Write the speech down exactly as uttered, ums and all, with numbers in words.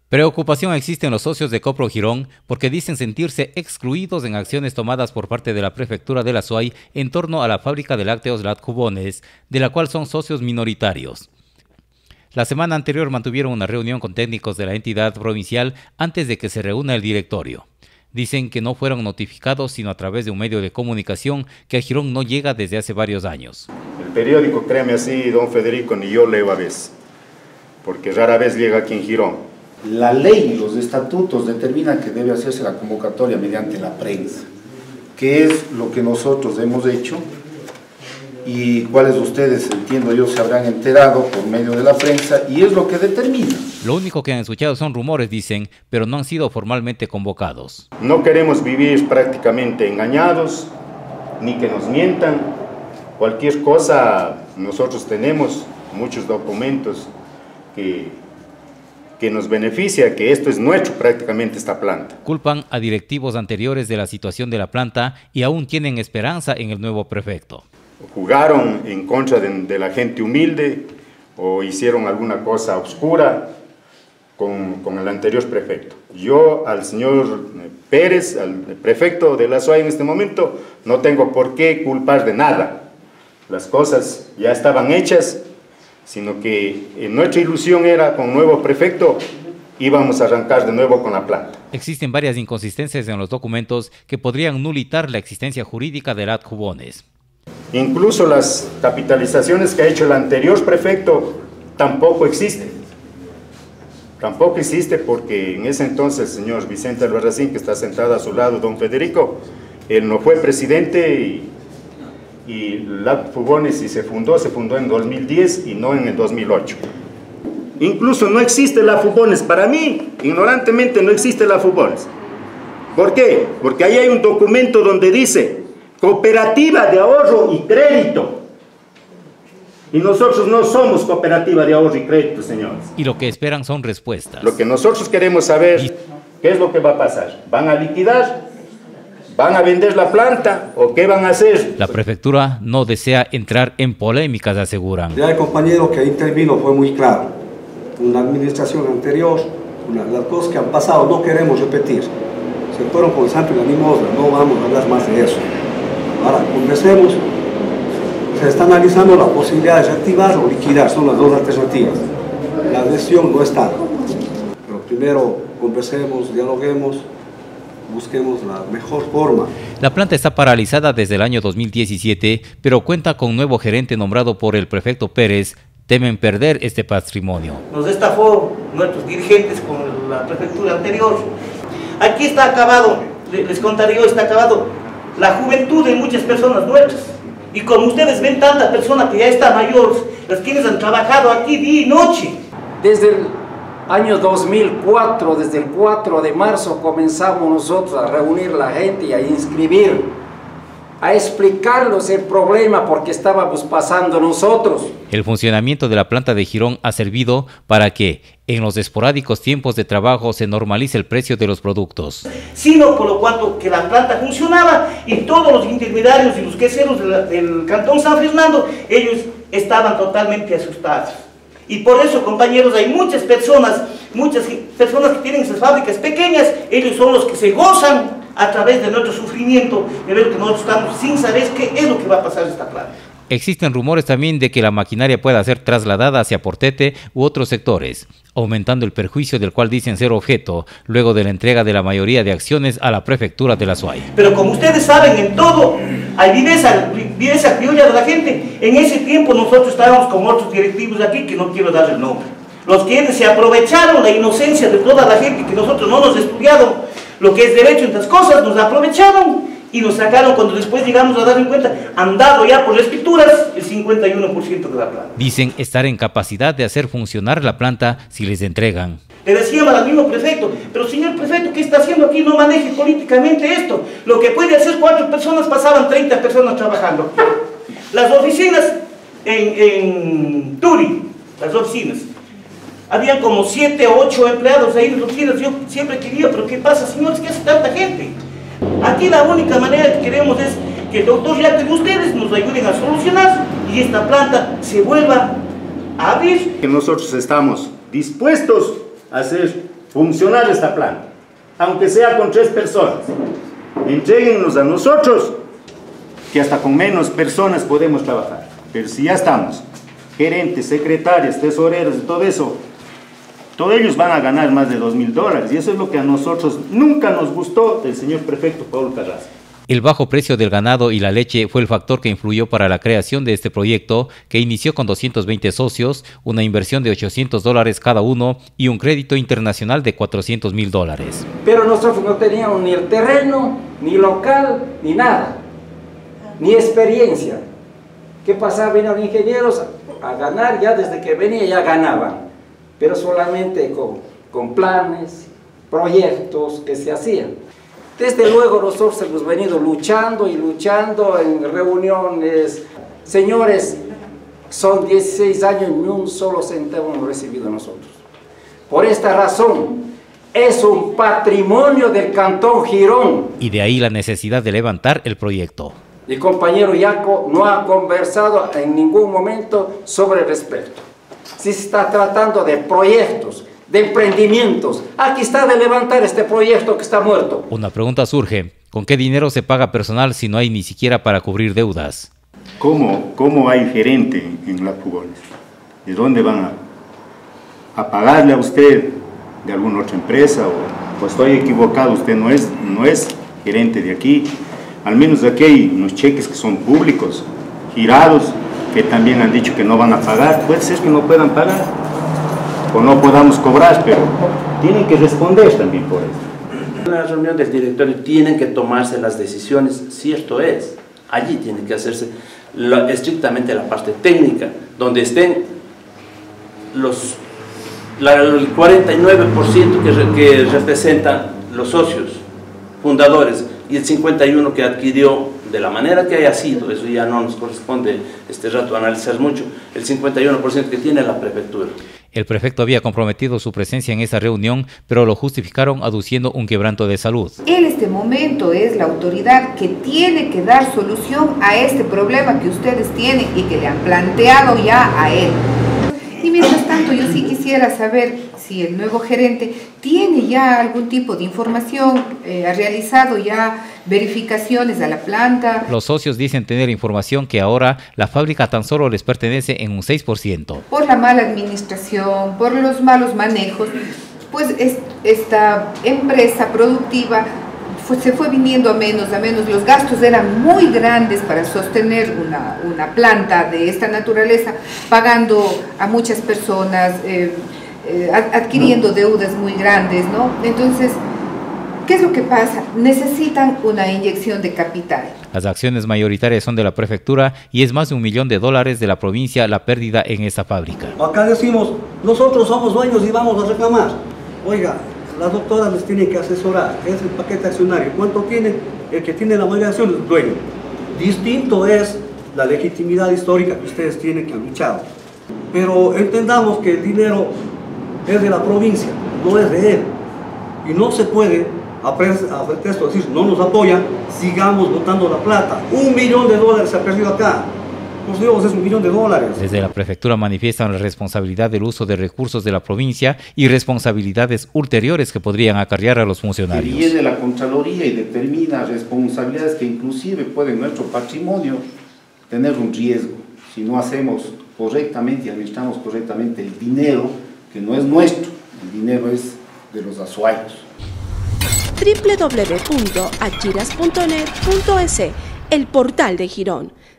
Preocupación existe en los socios de Copro Girón porque dicen sentirse excluidos en acciones tomadas por parte de la prefectura de la Azuay en torno a la fábrica de lácteos Latjubones, de la cual son socios minoritarios. La semana anterior mantuvieron una reunión con técnicos de la entidad provincial antes de que se reúna el directorio. Dicen que no fueron notificados sino a través de un medio de comunicación que a Girón no llega desde hace varios años. El periódico, créeme así, don Federico, ni yo leo a veces, porque rara vez llega aquí en Girón. La ley y los estatutos determinan que debe hacerse la convocatoria mediante la prensa, que es lo que nosotros hemos hecho y cuáles de ustedes, entiendo yo, se habrán enterado por medio de la prensa y es lo que determina. Lo único que han escuchado son rumores, dicen, pero no han sido formalmente convocados. No queremos vivir prácticamente engañados, ni que nos mientan. Cualquier cosa, nosotros tenemos muchos documentos que... que nos beneficia, que esto es nuestro prácticamente esta planta. Culpan a directivos anteriores de la situación de la planta y aún tienen esperanza en el nuevo prefecto. Jugaron en contra de, de la gente humilde o hicieron alguna cosa oscura con, con el anterior prefecto. Yo al señor Pérez, al prefecto de la Azuay en este momento, no tengo por qué culpar de nada. Las cosas ya estaban hechas, sino que eh, nuestra ilusión era con nuevo prefecto íbamos a arrancar de nuevo con la planta. Existen varias inconsistencias en los documentos que podrían nulitar la existencia jurídica de Latjubones. Incluso las capitalizaciones que ha hecho el anterior prefecto tampoco existen. Tampoco existe porque en ese entonces el señor Vicente Albarracín, que está sentado a su lado, don Federico, él no fue presidente y y Latjubones, si se fundó, se fundó en dos mil diez y no en el dos mil ocho. Incluso no existe Latjubones. Para mí, ignorantemente, no existe Latjubones. ¿Por qué? Porque ahí hay un documento donde dice Cooperativa de Ahorro y Crédito. Y nosotros no somos cooperativa de ahorro y crédito, señores. Y lo que esperan son respuestas. Lo que nosotros queremos saber, ¿qué es lo que va a pasar? ¿Van a liquidar? ¿Van a vender la planta o qué van a hacer? La prefectura no desea entrar en polémicas, aseguran. Ya el compañero que intervino fue muy claro. Una administración anterior, una, las cosas que han pasado no queremos repetir. Se fueron con santo y la limosna, no vamos a hablar más de eso. Ahora, conversemos. Se está analizando la posibilidad de reactivar o liquidar, son las dos alternativas. La decisión no está. Pero primero conversemos, dialoguemos, busquemos la mejor forma. La planta está paralizada desde el año dos mil diecisiete, pero cuenta con un nuevo gerente nombrado por el prefecto Pérez. Temen perder este patrimonio. Nos estafó nuestros dirigentes con la prefectura anterior. Aquí está acabado, les contaré yo, está acabado la juventud de muchas personas nuestras. Y como ustedes ven, tanta persona que ya está mayor, las quienes han trabajado aquí día y noche. Desde el año dos mil cuatro, desde el cuatro de marzo, comenzamos nosotros a reunir la gente y a inscribir, a explicarles el problema porque estábamos pasando nosotros. El funcionamiento de la planta de Girón ha servido para que, en los esporádicos tiempos de trabajo, se normalice el precio de los productos. Sino por lo cuanto que la planta funcionaba y todos los intermediarios y los queseros de la, del Cantón San Fernando, ellos estaban totalmente asustados. Y por eso, compañeros, hay muchas personas, muchas personas que tienen esas fábricas pequeñas, ellos son los que se gozan a través de nuestro sufrimiento, de ver que nosotros estamos sin saber qué es lo que va a pasar en esta planta. Existen rumores también de que la maquinaria pueda ser trasladada hacia Portete u otros sectores, aumentando el perjuicio del cual dicen ser objeto, luego de la entrega de la mayoría de acciones a la prefectura de la Azuay. Pero como ustedes saben, en todo hay viveza, viveza criolla de la gente. En ese tiempo nosotros estábamos con otros directivos aquí, que no quiero dar el nombre. Los quienes se aprovecharon la inocencia de toda la gente, que nosotros no nos estudiado lo que es derecho en estas cosas, nos aprovecharon y nos sacaron, cuando después llegamos a dar en cuenta, han dado ya por las escrituras el cincuenta y uno por ciento de la planta. Dicen estar en capacidad de hacer funcionar la planta si les entregan. Le decíamos al mismo prefecto, pero señor prefecto, ¿qué está haciendo aquí? No maneje políticamente esto. Lo que puede hacer cuatro personas, pasaban treinta personas trabajando. Las oficinas en, en Turi, las oficinas, habían como siete o ocho empleados ahí en las oficinas. Yo siempre quería, pero ¿qué pasa, señores? ¿Qué hace tanta gente? Aquí la única manera que queremos es que el doctor Jack y ustedes nos ayuden a solucionar y esta planta se vuelva a abrir. Que nosotros estamos dispuestos a hacer funcionar esta planta, aunque sea con tres personas. Entréguennos a nosotros, que hasta con menos personas podemos trabajar. Pero si ya estamos, gerentes, secretarias, tesoreros y todo eso, todos ellos van a ganar más de dos mil dólares. Y eso es lo que a nosotros nunca nos gustó del señor prefecto Paul Carrasco. El bajo precio del ganado y la leche fue el factor que influyó para la creación de este proyecto, que inició con doscientos veinte socios, una inversión de ochocientos dólares cada uno y un crédito internacional de cuatrocientos mil dólares. Pero nosotros no teníamos ni el terreno, ni local, ni nada, ni experiencia. ¿Qué pasaba? Venían los ingenieros a ganar, ya desde que venía ya ganaban, pero solamente con, con planes, proyectos que se hacían. Desde luego nosotros hemos venido luchando y luchando en reuniones. Señores, son dieciséis años y ni un solo centavo hemos recibido nosotros. Por esta razón, es un patrimonio del Cantón Girón. Y de ahí la necesidad de levantar el proyecto. Mi compañero Yaco no ha conversado en ningún momento sobre el respecto. Si se está tratando de proyectos, de emprendimientos, aquí está de levantar este proyecto que está muerto. Una pregunta surge: ¿con qué dinero se paga personal si no hay ni siquiera para cubrir deudas? ¿Cómo, cómo hay gerente en la Pugones? ¿De dónde van a, a pagarle a usted? ¿De alguna otra empresa? ¿O, o estoy equivocado? Usted no es, no es gerente de aquí. Al menos aquí hay unos cheques que son públicos, girados, que también han dicho que no van a pagar. Puede ser que no puedan pagar, o no podamos cobrar, pero tienen que responder también por eso. En la reunión del directorio tienen que tomarse las decisiones, cierto es, allí tiene que hacerse la, estrictamente la parte técnica, donde estén los, la, el cuarenta y nueve por ciento que, que representan los socios fundadores y el cincuenta y uno por ciento que adquirió de la manera que haya sido, eso ya no nos corresponde este rato analizar mucho, el cincuenta y uno por ciento que tiene la prefectura. El prefecto había comprometido su presencia en esa reunión, pero lo justificaron aduciendo un quebranto de salud. En este momento es la autoridad que tiene que dar solución a este problema que ustedes tienen y que le han planteado ya a él. Y mientras tanto, yo sí quisiera saber si el nuevo gerente tiene ya algún tipo de información, eh, ha realizado ya verificaciones a la planta. Los socios dicen tener información que ahora la fábrica tan solo les pertenece en un seis por ciento. Por la mala administración, por los malos manejos, pues es, esta empresa productiva fue, se fue viniendo a menos, a menos. Los gastos eran muy grandes para sostener una, una planta de esta naturaleza, pagando a muchas personas, eh, eh, adquiriendo deudas muy grandes, ¿no? Entonces, ¿qué es lo que pasa? Necesitan una inyección de capital. Las acciones mayoritarias son de la prefectura y es más de un millón de dólares de la provincia la pérdida en esta fábrica. Acá decimos, nosotros somos dueños y vamos a reclamar. Oiga, las doctoras les tienen que asesorar, es el paquete accionario. ¿Cuánto tiene? El que tiene la obligación es el dueño. Distinto es la legitimidad histórica que ustedes tienen que han luchado. Pero entendamos que el dinero es de la provincia, no es de él. Y no se puede, a pretexto de decir, no nos apoyan, sigamos botando la plata. Un millón de dólares se ha perdido acá. Por Dios, es un millón de dólares. Desde la prefectura manifiestan la responsabilidad del uso de recursos de la provincia y responsabilidades ulteriores que podrían acarrear a los funcionarios. Viene la Contraloría y determina responsabilidades que inclusive pueden nuestro patrimonio tener un riesgo si no hacemos correctamente y administramos correctamente el dinero que no es nuestro, el dinero es de los azuayos. doble u doble u doble u punto achiras punto net punto es, el portal de Girón.